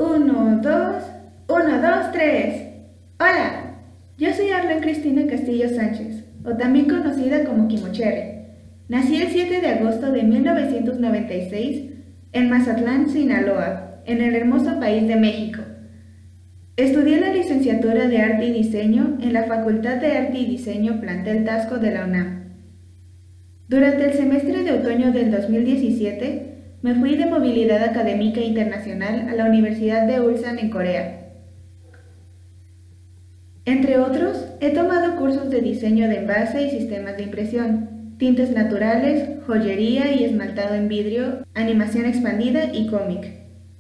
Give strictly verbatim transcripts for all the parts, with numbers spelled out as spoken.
Uno, dos, uno, dos, tres. Hola, yo soy Arlen Cristina Castillo Sánchez, o también conocida como Kimocherry. Nací el siete de agosto de mil novecientos noventa y seis en Mazatlán, Sinaloa, en el hermoso país de México. Estudié la licenciatura de Arte y Diseño en la Facultad de Arte y Diseño Plantel Tasco de la UNAM. Durante el semestre de otoño del dos mil diecisiete, me fui de movilidad académica internacional a la Universidad de Ulsan en Corea. Entre otros, he tomado cursos de diseño de envase y sistemas de impresión, tintes naturales, joyería y esmaltado en vidrio, animación expandida y cómic.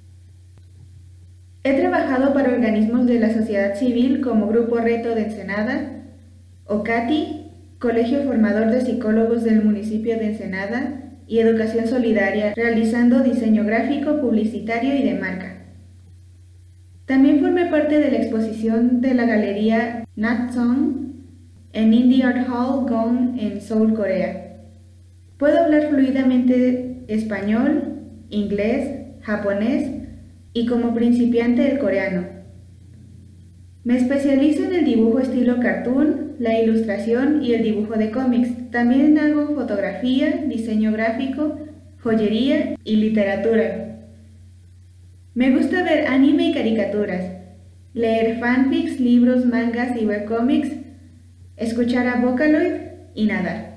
He trabajado para organismos de la sociedad civil como Grupo Reto de Ensenada, OCATI, Colegio Formador de Psicólogos del municipio de Ensenada y Educación Solidaria, realizando diseño gráfico, publicitario y de marca. También formé parte de la exposición de la galería Nat Song en Indie Art Hall Gong en Seúl, Corea. Puedo hablar fluidamente español, inglés, japonés y como principiante el coreano. Me especializo en el dibujo estilo cartoon, la ilustración y el dibujo de cómics. También hago fotografía, diseño gráfico, joyería y literatura. Me gusta ver anime y caricaturas, leer fanfics, libros, mangas y webcomics, escuchar a Vocaloid y nadar.